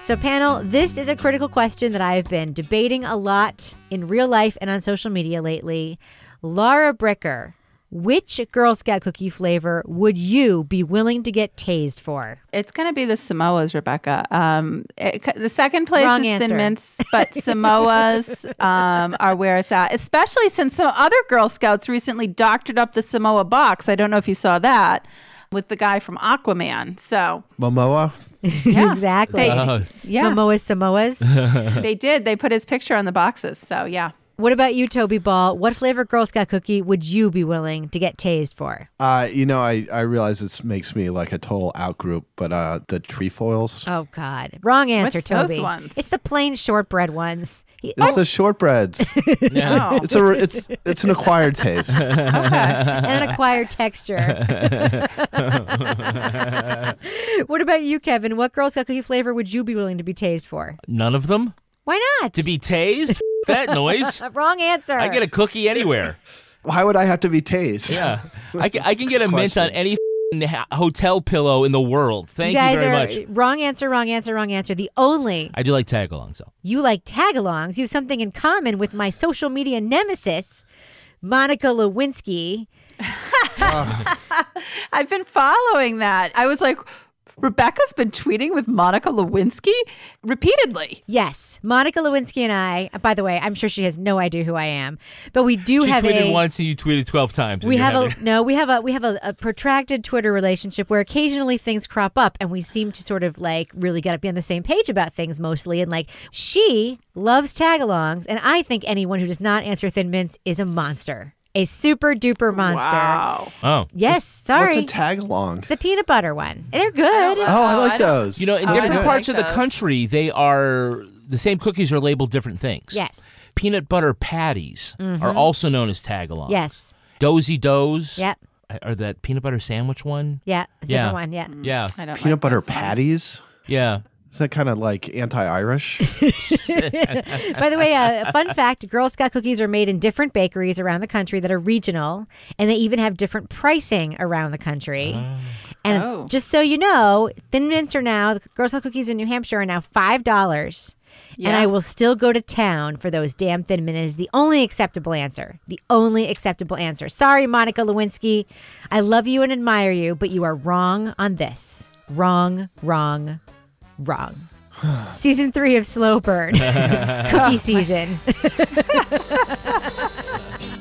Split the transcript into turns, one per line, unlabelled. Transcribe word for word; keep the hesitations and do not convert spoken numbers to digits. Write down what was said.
So panel, this is a critical question that I've been debating a lot in real life and on social media lately. Laura Bricker, which Girl Scout cookie flavor would you be willing to get tased for?
It's going to be the Samoas, Rebecca. Um, it, the second place
Wrong
is
answer.
Thin Mints, but Samoas um, are where it's at, especially since some other Girl Scouts recently doctored up the Samoa box. I don't know if you saw that with the guy from Aquaman. So
Momoa?
yeah,
Exactly.
They,
Oh.
yeah,
Momoa's Samoas.
they did. They put his picture on the boxes. So yeah.
What about you, Toby Ball? What flavor Girl Scout cookie would you be willing to get tased for?
Uh, you know, I, I realize this makes me like a total outgroup, but uh, the trefoils.
Oh, God. Wrong answer,
What's those
Toby.
ones?
It's the plain shortbread ones. He-
It's the shortbreads.
Oh.
It's a it's it's an acquired taste.
and an acquired texture. What about you, Kevin? What Girl Scout cookie flavor would you be willing to be tased for?
None of them?
Why not?
To be tased? That noise.
Uh, Wrong answer.
I get a cookie anywhere.
Why would I have to be tased?
Yeah. I can, I can get a mint on
Question.
any f***ing hotel pillow in the world. Thank
you
you,
guys
very
are
much.
wrong answer, wrong answer, wrong answer. The only
I do like tag-alongs, though.
you like tag-alongs. You have something in common with my social media nemesis, Monica Lewinsky.
I've been following that. I was like, Rebecca's been tweeting with Monica Lewinsky repeatedly.
Yes, Monica Lewinsky and I. By the way, I'm sure she has no idea who I am, but we do
She
have
tweeted
a.
once and you tweeted twelve times. and
We
you're
have
having-
a no. We have a we have a, a protracted Twitter relationship where occasionally things crop up, and we seem to sort of like really get to be on the same page about things mostly. And like she loves tagalongs, and I think anyone who does not answer Thin Mints is a monster, a super duper monster.
Wow.
Oh.
Yes, sorry.
What's a tag along?
The peanut butter one. They're good.
Oh, I
Oh,
like
I don't-
those.
You know, in
Oh, I
different
don't
parts
like
of the
those.
country, they are the same cookies are labeled different things.
Yes.
Peanut butter patties are also known as tag-alongs.
Yes.
Dozy Does.
Yep.
Or that peanut butter sandwich one.
Yeah. It's a
Yeah.
different one. Yeah.
Yeah.
I don't
peanut
like
butter
those ones.
patties.
Yeah.
Is that kind of like anti-Irish?
By the way, uh, a fun fact, Girl Scout cookies are made in different bakeries around the country that are regional, and they even have different pricing around the country. And
Oh.
just so you know, Thin Mints are now, the Girl Scout cookies in New Hampshire are now five dollars. And
Yeah.
I will still go to town for those damn Thin Mints. It is the only acceptable answer. The only acceptable answer. Sorry, Monica Lewinsky. I love you and admire you, but you are wrong on this. Wrong, wrong, wrong. Season three of Slow Burn. Cookie season.